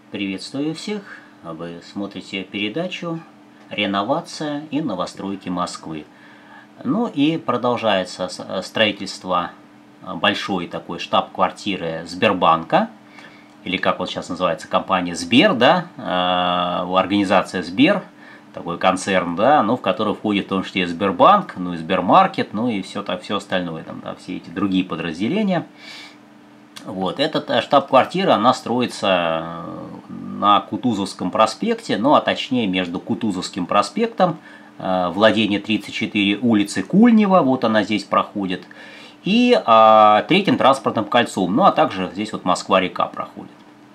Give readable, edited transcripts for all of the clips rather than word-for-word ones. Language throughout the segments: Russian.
Приветствую всех! Вы смотрите передачу «Реновация и новостройки Москвы». Ну и продолжается строительство большой такой штаб-квартиры Сбербанка, или как вот сейчас называется компания Сбер, да, организация Сбер, такой концерн, да, ну, в который входит в том числе и Сбербанк, ну и Сбермаркет, ну и все остальное, там, да, все эти другие подразделения. Вот, эта штаб-квартира, она строится на Кутузовском проспекте, ну а точнее между Кутузовским проспектом, владение 34, улицы Кульнева, вот она здесь проходит, и Третьим транспортным кольцом, ну а также здесь вот Москва-река проходит.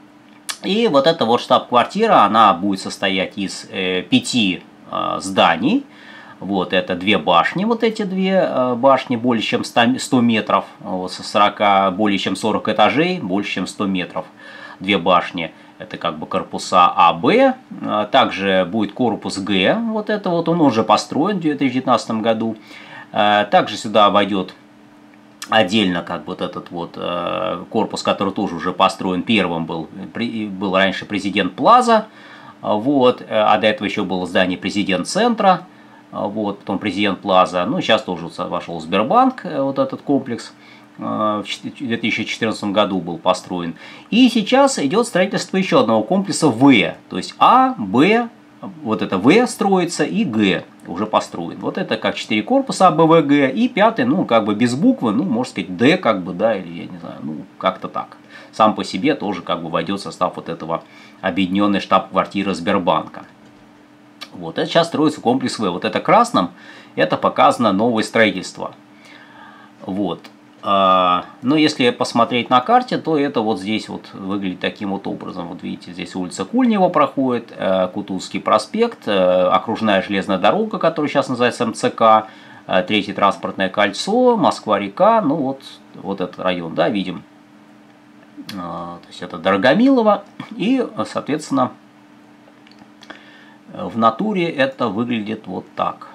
И вот эта вот штаб-квартира, она будет состоять из 5 зданий. Вот это 2 башни, вот эти 2 башни более чем 100 метров, со 40, более чем 40 этажей, больше чем 100 метров. 2 башни, это как бы корпуса А, Б. Также будет корпус Г, вот это вот, он уже построен в 2019 году. Также сюда войдет отдельно как вот этот вот корпус, который тоже уже построен. Первым был раньше Президент Плаза, вот, а до этого еще было здание Президент Центра. Вот, потом Президент Плаза, ну, сейчас тоже вошел Сбербанк, вот этот комплекс, в 2014 году был построен. И сейчас идет строительство еще одного комплекса В, то есть А, Б, вот это В строится и Г уже построен. Вот это как 4 корпуса А, Б, В, Г, и 5-й, ну, как бы без буквы, ну, можно сказать, Д, как бы, да, или, я не знаю, ну, как-то так. Сам по себе тоже как бы войдет в состав вот этого объединенной штаб-квартиры Сбербанка. Вот, это сейчас строится комплекс В. Вот это красным, это показано новое строительство. Вот. Но если посмотреть на карте, то это вот здесь вот выглядит таким вот образом. Вот видите, здесь улица Кульнева проходит, Кутузовский проспект, окружная железная дорога, которая сейчас называется МЦК, Третье транспортное кольцо, Москва-река, ну вот этот район, да, видим. То есть это Дорогомилово и, соответственно, в натуре это выглядит вот так.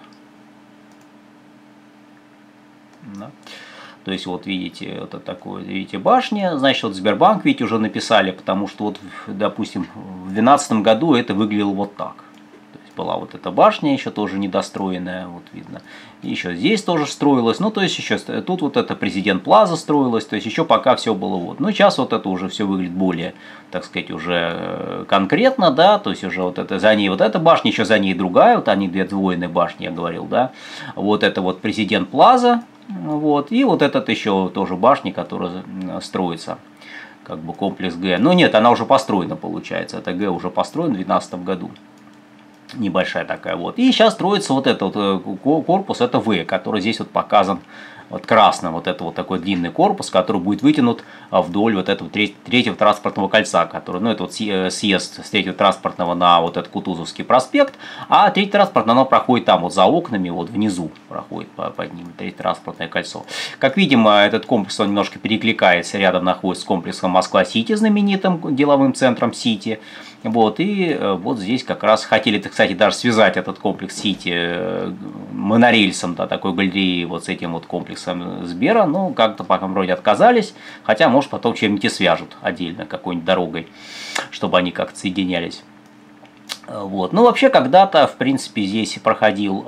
Да. То есть вот видите, это такое, видите, башня, значит, вот Сбербанк, видите, уже написали, потому что вот, допустим, в 2012 году это выглядело вот так. То есть была вот эта башня еще тоже недостроенная, вот видно. И еще здесь тоже строилось, ну то есть еще тут вот это Президент Плаза строилось, то есть еще пока все было вот. Ну сейчас вот это уже все выглядит более, так сказать, уже конкретно, да, то есть уже вот это за ней вот эта башня, еще за ней другая, вот они 2 сдвоенные башни, я говорил, да. Вот это вот Президент Плаза, вот, и вот этот еще тоже башня, которая строится, как бы комплекс Г. Но нет, она уже построена, получается, это Г уже построен в 2012 году. Небольшая такая вот. И сейчас строится вот этот вот корпус, это В, который здесь вот показан вот красным. Вот это вот такой длинный корпус, который будет вытянут вдоль вот этого третьего транспортного кольца, который, ну это вот съезд с третьего транспортного на вот этот Кутузовский проспект, а третий транспортный, оно проходит там вот за окнами, вот внизу проходит под ним третье транспортное кольцо. Как видим, этот комплекс, он немножко перекликается, рядом находится с комплексом Москва-Сити, знаменитым деловым центром Сити. Вот, и вот здесь как раз хотели, кстати, даже связать этот комплекс Сити монорельсом, да, такой галереей вот с этим вот комплексом Сбера, но как-то пока вроде отказались, хотя, может, потом чем-нибудь и свяжут отдельно, какой-нибудь дорогой, чтобы они как-то соединялись. Вот, ну, вообще, когда-то, в принципе, здесь проходил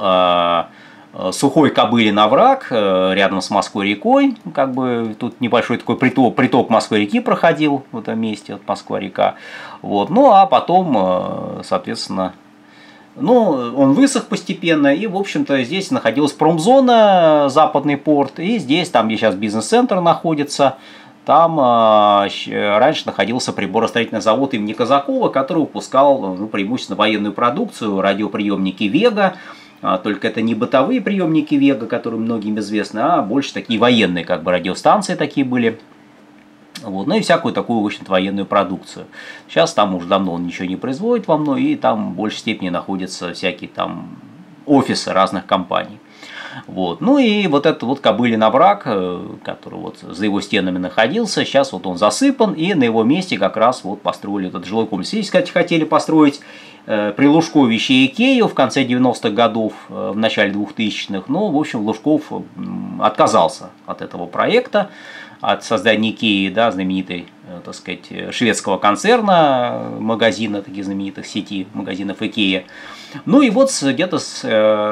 Сухой Кобылин овраг рядом с Москвой-рекой, как бы тут небольшой такой приток Москвы-реки проходил в этом месте, вот Москва-река. Вот. Ну а потом, соответственно, ну, он высох постепенно, и, в общем-то, здесь находилась промзона, западный порт, и здесь, там, где сейчас бизнес-центр находится, там раньше находился приборостроительный завод имени Казакова, который выпускал, ну, преимущественно военную продукцию, радиоприемники «Вега». Только это не бытовые приемники Вега, которые многим известны, а больше такие военные, как бы радиостанции такие были. Вот. Ну и всякую такую, в общем-то, военную продукцию. Сейчас там уже давно он ничего не производит во мной, и там в большей степени находятся всякие там офисы разных компаний. Вот. Ну и вот этот вот Кобылин овраг, который вот за его стенами находился, сейчас вот он засыпан, и на его месте как раз вот построили этот жилой комплекс. Здесь, кстати, хотели построить при Лужковище Икею в конце 90-х годов, в начале 2000-х, но, в общем, Лужков отказался от этого проекта. от создания Икеи, да, знаменитой, так сказать, шведского концерна, магазина, таких знаменитых сети магазинов Икея. Ну и вот где-то с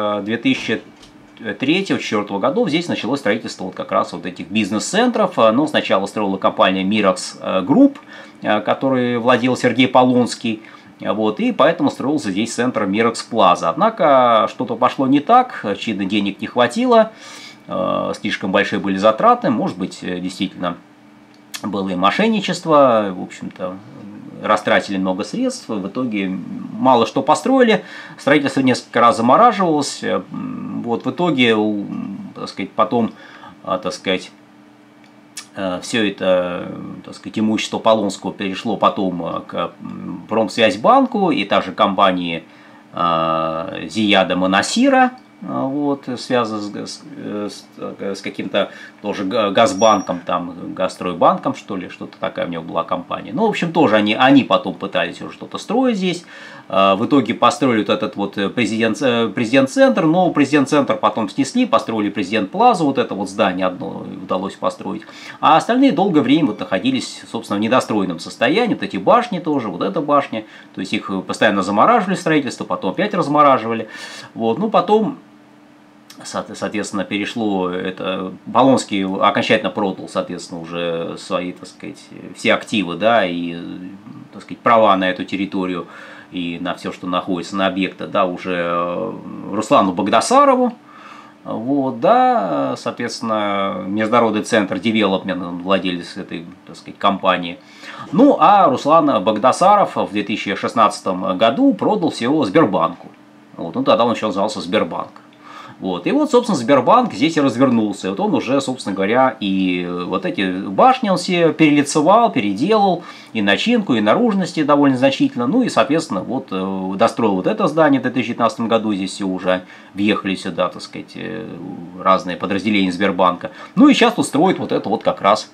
2003-2004 годов здесь началось строительство вот как раз вот этих бизнес-центров. Ну, сначала строила компания Mirax Group, которой владел Сергей Полонский. Вот, и поэтому строился здесь центр Mirax Plaza. Однако что-то пошло не так, очевидно, денег не хватило, слишком большие были затраты, может быть, действительно было и мошенничество, в общем-то, растратили много средств, в итоге мало что построили, строительство несколько раз замораживалось, вот, в итоге, так сказать, потом, так сказать, все это, так сказать, имущество Полонского перешло потом к Промсвязьбанку и также компании Зияда Монасира, вот, связано с каким-то тоже Газбанком, там, Газстройбанком, что ли, что-то такая у него была компания. Ну, в общем, тоже они потом пытались уже что-то строить здесь. В итоге построили вот этот вот президент-центр, но президент-центр потом снесли, построили президент-плазу, вот это вот здание одно удалось построить. А остальные долгое время вот находились, собственно, в недостроенном состоянии, вот эти башни тоже, вот эта башня, то есть их постоянно замораживали строительство, потом опять размораживали. Вот, ну, потом, соответственно, перешло это, Полонский окончательно продал, соответственно, уже свои, так сказать, все активы, да, и, так сказать, права на эту территорию и на все, что находится на объектах, да, уже Руслану Багдасарову. Вот, да, соответственно, Международный центр Development, владелец этой, так сказать, компании. Ну, а Руслан Багдасаров в 2016 году продал всего Сбербанку. Вот, ну, тогда он еще назывался Сбербанк. Вот. И вот, собственно, Сбербанк здесь и развернулся. Вот он уже, собственно говоря, и вот эти башни он все перелицевал, переделал, и начинку, и наружности довольно значительно. Ну и, соответственно, вот достроил вот это здание в 2019 году. Здесь все уже въехали сюда, так сказать, разные подразделения Сбербанка. Ну и сейчас тут строит вот это вот как раз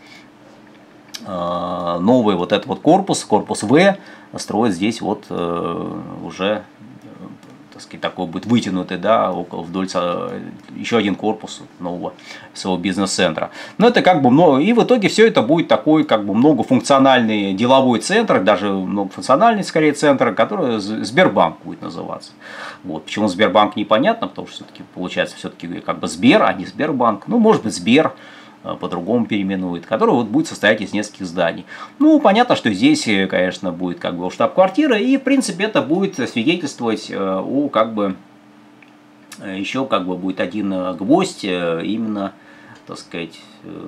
новый вот этот вот корпус В, строит здесь вот уже, так сказать, такой будет вытянутый, да, около вдоль еще один корпус нового своего бизнес-центра. Но это как бы много, и в итоге все это будет такой как бы многофункциональный деловой центр, даже многофункциональный скорее центр, который Сбербанк будет называться. Вот. Почему Сбербанк непонятно, потому что все-таки получается все-таки как бы Сбер, а не Сбербанк. Ну, может быть, Сбер по-другому переименует, который вот будет состоять из нескольких зданий. Ну, понятно, что здесь, конечно, будет как бы штаб-квартира, и, в принципе, это будет свидетельствовать о, как бы, еще как бы будет один гвоздь именно, так сказать,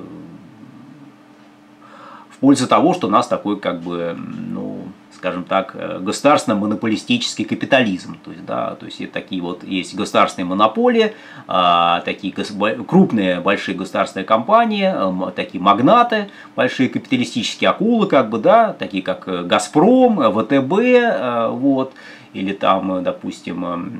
в пользу того, что у нас такой, как бы, ну, скажем так, государственно-монополистический капитализм. То есть, да, то есть такие вот есть государственные монополии, такие крупные большие государственные компании, такие магнаты, большие капиталистические акулы, как бы, да, такие как Газпром, ВТБ, вот, или там, допустим,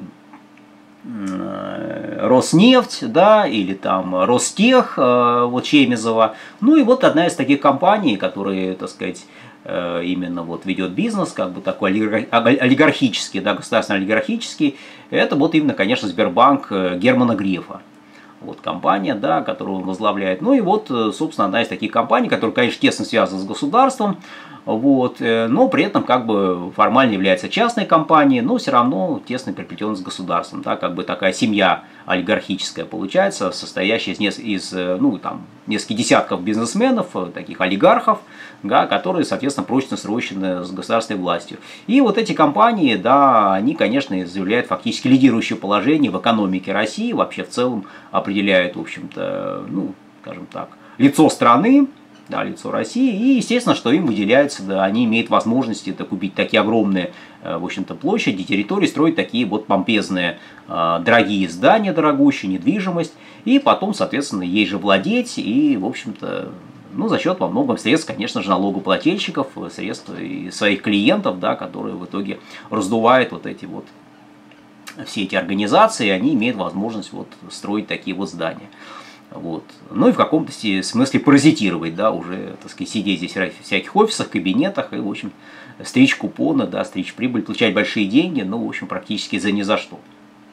Роснефть, да, или там Ростех, вот Чемезова. Ну и вот одна из таких компаний, которые, так сказать, именно вот ведет бизнес, как бы такой олигархический, да, государственно-олигархический, это вот именно, конечно, Сбербанк Германа Грефа. Вот компания, да, которую он возглавляет. Ну и вот, собственно, одна из таких компаний, которая, конечно, тесно связана с государством, вот, но при этом как бы формально является частной компанией, но все равно тесно переплетена с государством. Да, как бы такая семья олигархическая получается, состоящая из ну, там, нескольких десятков бизнесменов, таких олигархов, да, которые, соответственно, прочно срощены с государственной властью. И вот эти компании, да, они, конечно, заявляют фактически лидирующее положение в экономике России, вообще в целом определяют, в общем-то, ну, скажем так, лицо страны, да, лицо России, и естественно, что им выделяется, да, они имеют возможности купить такие огромные, в общем-то, площади, территории, строить такие вот помпезные, дорогие здания, дорогущие, недвижимость, и потом, соответственно, ей же владеть, и, в общем-то, ну, за счет во многом средств, конечно же, налогоплательщиков, средств и своих клиентов, да, которые в итоге раздувают вот эти вот, все эти организации, они имеют возможность вот строить такие вот здания. Вот. Ну и в каком-то смысле паразитировать, да, уже, так сказать, сидеть здесь в всяких офисах, кабинетах и, в общем, стричь купоны, да, стричь прибыль, получать большие деньги, ну, в общем, практически за ни за что.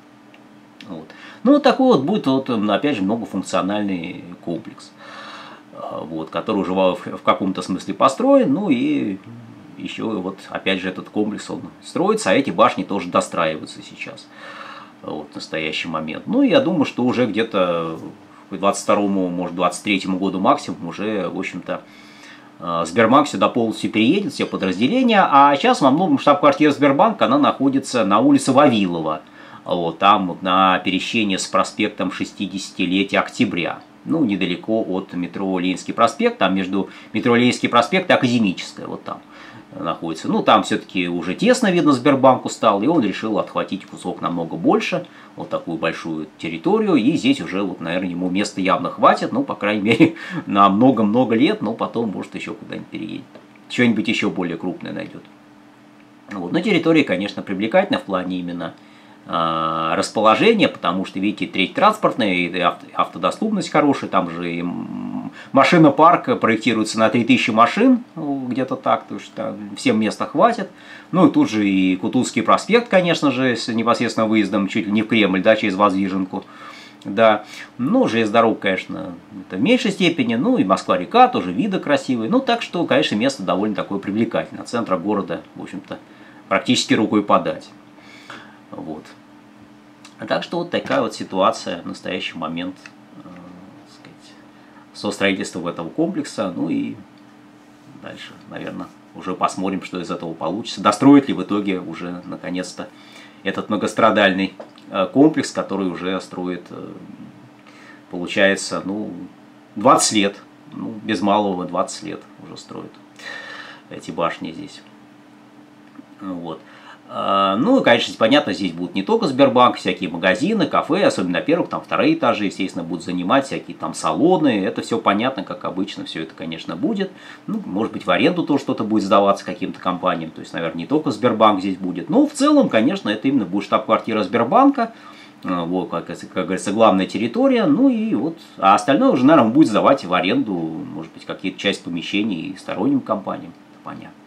Вот. Ну, вот такой вот будет, вот, опять же, многофункциональный комплекс. вот, который уже в каком-то смысле построен, ну и еще вот опять же этот комплекс он строится, а эти башни тоже достраиваются сейчас, вот, в настоящий момент. Ну, я думаю, что уже где-то к 22-му, может, 23-му году максимум уже, в общем-то, Сбербанк сюда полностью переедет, все подразделения, а сейчас во многом штаб-квартира Сбербанка, она находится на улице Вавилова, вот, там вот, на пересечении с проспектом 60-летия Октября, ну, недалеко от метро Ленинский проспект, там между метро Ленинский проспект и Академическая, вот там находится. Ну, там все-таки уже тесно, видно, Сбербанку стало, и он решил отхватить кусок намного больше, вот такую большую территорию, и здесь уже, вот, наверное, ему места явно хватит, ну, по крайней мере, на много-много лет, но потом, может, еще куда-нибудь переедет. Что-нибудь еще более крупное найдет. Вот. Но территория, конечно, привлекательна в плане именно расположения, потому что, видите, треть транспортная, и автодоступность хорошая, там же и машинопарк проектируется на 3000 машин, где-то так, то что всем места хватит. Ну и тут же и Кутузовский проспект, конечно же, с непосредственно выездом чуть ли не в Кремль, да, через Воздвиженку. Да, ну, железная дорога, конечно, это в меньшей степени, ну и Москва-река, тоже виды красивые. Ну, так что, конечно, место довольно такое привлекательное. От центра города, в общем-то, практически рукой подать. Вот. Так что вот такая вот ситуация в настоящий момент, сказать, со строительством этого комплекса. Ну и дальше, наверное, уже посмотрим, что из этого получится. Достроит ли в итоге уже наконец-то этот многострадальный комплекс, который уже строит, получается, ну, 20 лет. Ну, без малого 20 лет уже строят эти башни здесь. Вот. Ну, и, конечно, понятно, здесь будут не только Сбербанк, всякие магазины, кафе, особенно на первых, там вторые этажи, естественно, будут занимать всякие там салоны, это все понятно, как обычно, все это, конечно, будет. Ну, может быть, в аренду тоже что-то будет сдаваться каким-то компаниям, то есть, наверное, не только Сбербанк здесь будет, но в целом, конечно, это именно будет штаб-квартира Сбербанка, вот, как говорится, главная территория, ну и вот, а остальное уже, наверное, будет сдавать в аренду, может быть, какие-то часть помещений сторонним компаниям, понятно.